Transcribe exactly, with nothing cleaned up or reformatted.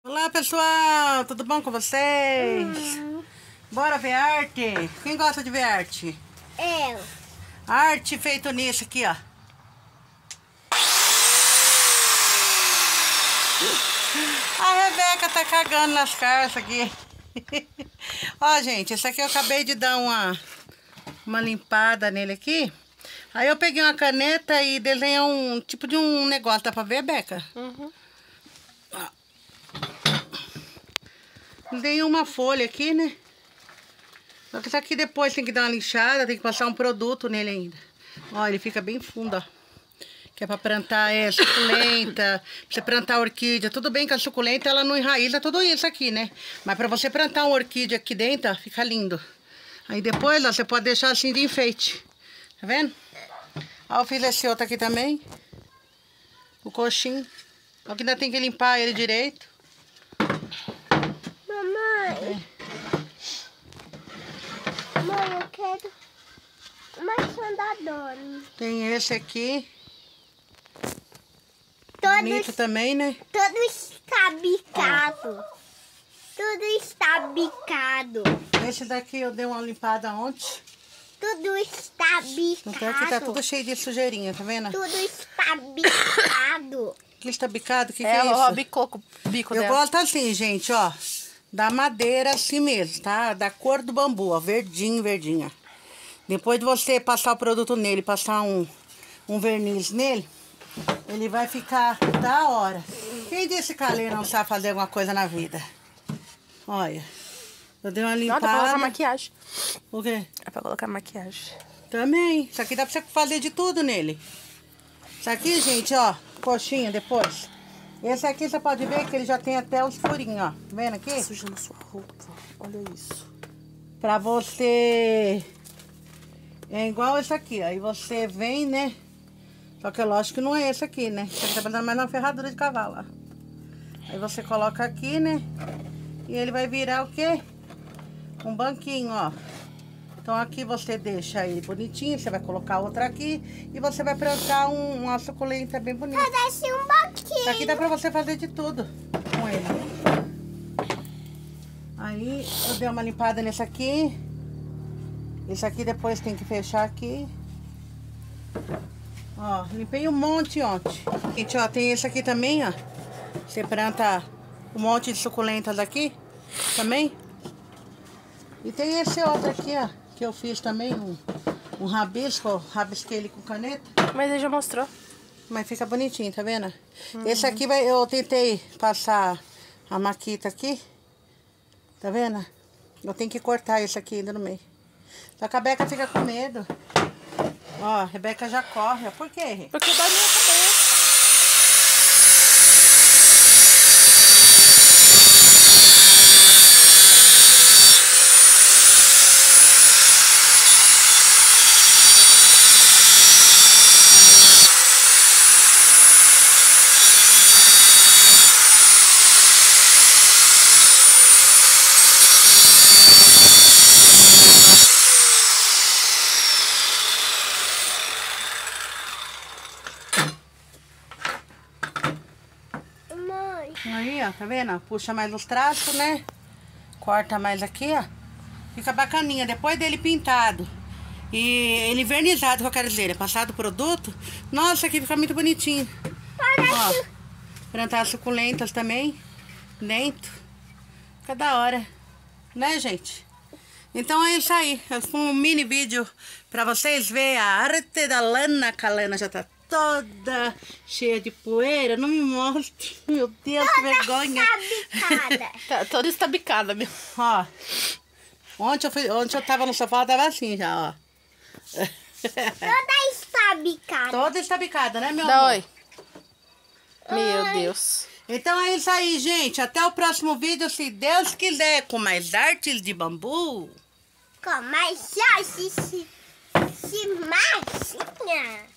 Olá pessoal, tudo bom com vocês? Uhum. Bora ver arte? Quem gosta de ver arte? Eu. Arte feito nisso aqui, ó. A Rebeca tá cagando nas carças aqui. Ó, gente, esse aqui eu acabei de dar uma, uma limpada nele aqui. Aí eu peguei uma caneta e desenhei um tipo de um negócio. Dá pra ver, Beca? Uhum. Desenhei uma folha aqui, né? Só que isso aqui depois tem que dar uma lixada, tem que passar um produto nele ainda. Ó, ele fica bem fundo, ó. Que é pra plantar é, suculenta, pra você plantar orquídea. Tudo bem que a suculenta, ela não enraiza tudo isso aqui, né? Mas pra você plantar uma orquídea aqui dentro, ó, fica lindo. Aí depois, ó, você pode deixar assim de enfeite. Tá vendo? Ó, eu fiz esse outro aqui também. O coxinho. Só que ainda tem que limpar ele direito. Mamãe. É. Mãe, eu quero mais andadores. Tem esse aqui. Todos, Bonito também, né? Tudo está bicado. Tudo está bicado. Esse daqui eu dei uma limpada ontem. Tudo está bicado. Então aqui tá tudo cheio de sujeirinha, tá vendo? Tudo está bicado. Aqui está bicado? O que, que É, é isso? ó, bicou com o bico Eu dela. gosto assim, gente, ó. Da madeira assim mesmo, tá? Da cor do bambu, ó. Verdinho, verdinho, ó. Depois de você passar o produto nele, passar um, um verniz nele, ele vai ficar da hora. Quem disse que a Lê não sabe fazer alguma coisa na vida? Olha. Eu dei uma Não, limpada. dá pra colocar maquiagem. O quê? É pra colocar maquiagem. Também. Isso aqui dá pra você fazer de tudo nele. Isso aqui, gente, ó. Coxinha depois. Esse aqui você pode ver que ele já tem até os furinhos, ó. Tá vendo aqui? Tá sujando sua roupa. Olha isso. Pra você... É igual esse aqui, ó. Aí você vem, né? Só que lógico que não é esse aqui, né? Isso aqui tá parecendo mais uma ferradura de cavalo, ó. Aí você coloca aqui, né? E ele vai virar o quê? Um banquinho, ó. Então aqui você deixa ele bonitinho, você vai colocar outra aqui e você vai plantar um, uma suculenta bem bonita. Parece um banquinho. Isso aqui dá pra você fazer de tudo com ele. Aí eu dei uma limpada nesse aqui. Esse aqui depois tem que fechar aqui. Ó, limpei um monte ontem. Gente, ó, tem esse aqui também, ó. Você planta um monte de suculentas aqui também. E tem esse outro aqui, ó, que eu fiz também, um, um rabisco, ó, rabisquei ele com caneta. Mas ele já mostrou. Mas fica bonitinho, tá vendo? Uhum. Esse aqui vai, eu tentei passar a maquita aqui. Tá vendo? Eu tenho que cortar esse aqui ainda no meio. Só que a Beca fica com medo. Ó, a Rebeca já corre. Por quê? Porque dá minha cabeça. Mãe. Aí, ó, tá vendo? Puxa mais os traços, né? Corta mais aqui, ó. Fica bacaninha. Depois dele pintado e ele vernizado, que eu quero dizer, é passado o produto. Nossa, aqui fica muito bonitinho. Ó, plantar suculentas também dentro. Fica da hora. Né, gente? Então é isso aí. Foi um mini vídeo pra vocês verem a arte da Lana. Que a Lana já tá toda cheia de poeira. Não me mostre. Meu Deus, que vergonha. Está bicada. Tá toda estabicada, meu. Ó. Ontem eu, fui, ontem eu tava no sofá, eu tava assim já, ó. Toda está bicada. Toda estabicada, né, meu Dá amor? oi. Meu Deus. Então é isso aí, gente. Até o próximo vídeo, se Deus quiser, com mais artes de bambu. Com mais chance, se, se massinha.